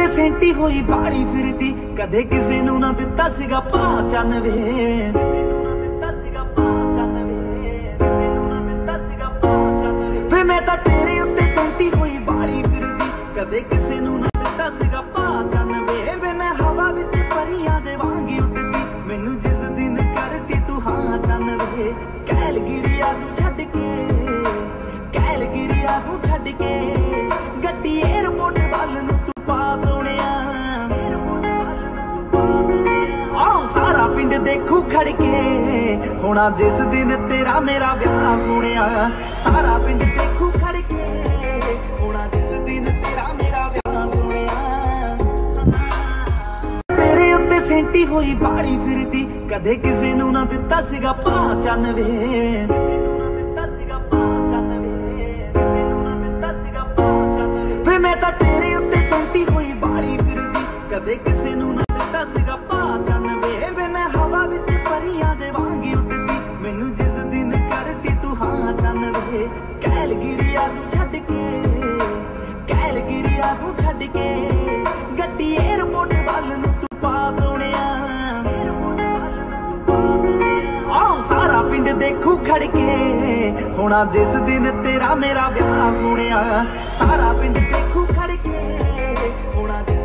ਸੈਂਟੀ ਹੋਈ ਬਾਲੀ ਫਿਰਦੀ, ਕਦੇ ਕਿਸੇ ਨੂੰ ਨਾ ਦਿੱਤਾ ਸੀਗਾ ਪਾ 95। ਵੇ ਮੈਂ ਤਾਂ ਤੇਰੇ ਉੱਤੇ ਸੈਂਟੀ ਹੋਈ ਬਾਲੀ ਫਿਰਦੀ, ਕਦੇ ਕਿਸੇ ਨੂੰ ਨਾ ਦਿੱਤਾ ਸੀਗਾ ਪਾ 95। ਵੇ ਮੈਂ ਹਵਾ ਵਿੱਚ ਪਰੀਆਂ ਦੇ ਵਾਂਗੀ ਉੱਡਦੀ, ਮੈਨੂੰ ਜਿਸ ਦਿਨ ਕਰਦੀ ਤੂੰ ਹਾਂ 95। ਕੈਲਗਰੀਆ ਤੂੰ ਛੱਡ ਕੇ, ਕੈਲਗਰੀਆ ਤੂੰ ਛੱਡ ਕੇ, ਗੱਡੀ ਏਅਰਪੋਰਟ ਵੱਲ ਨੂੰ ਤੂੰ ਪਾ ਸੋਹਣਿਆ। ਆਹ ਸਾਰਾ ਪਿੰਡ ਦੇਖੂ ਖੜ ਕੇ, ਹੋਣਾ ਜਿਸ ਦਿਨ ਤੇਰਾ ਮੇਰਾ ਵਿਆਹ ਸੋਹਣਿਆ। ਸਾਰਾ ਪਿੰਡ ਦੇਖੂ ਖੜ ਕੇ, ਹੋਣਾ ਜਿਸ ਦਿਨ ਤੇਰਾ ਮੇਰਾ ਵਿਆਹ ਸੋਹਣਿਆ। ਤੇਰੇ ਉੱਤੇ ਸੈਂਟੀ ਹੋਈ ਬਾਲੀ ਫਿਰਦੀ, ਕਦੇ ਕਿਸੇ ਨੂੰ ਨਾ ਦਿੱਤਾ ਸੀਗਾ ਪਾ 95। ਵੇ ਮੈਂ ਤਾਂ ਤੇਰੇ ਉੱਤੇ ਸੈਂਟੀ ਹੋਈ ਬਾਲੀ ਫਿਰਦੀ, ਕਦੇ ਕਿਸੇ ਨੂੰ ਨਾ ਦਿੱਤਾ ਸੀਗਾ ਪਾ 95। ਵੇ ਮੈਂ ਹਵਾ ਵਿੱਚ ਪਰੀਆਂ ਦੇ ਵਾਂਗੀ ਉੱਡਦੀ, ਮੈਨੂੰ ਜਿਸ ਦਿਨ ਕਰਦੀ ਤੂੰ ਹਾਂ 95। ਕੈਲਗਰੀਆ ਤੂੰ ਛੱਡ ਕੇ, ਕੈਲਗਰੀਆ ਤੂੰ ਛੱਡ ਕੇ, ਗੱਡੀ ਏਅਰਪੋਰਟ ਵੱਲ ਨੂੰ ਤੂੰ ਪਾ ਸੋਹਣਿਆ। ਆਹ ਸਾਰਾ ਪਿੰਡ ਦੇਖੂ ਖੜ ਕੇ, ਹੋਣਾ ਜਿਸ ਦਿਨ ਤੇਰਾ ਮੇਰਾ ਵਿਆਹ ਸੋਹਣਿਆ। ਸਾਰਾ ਪਿੰਡ ਦੇਖੂ ਖੜ ਕੇ, ਹੋਣਾ ਜਿਸ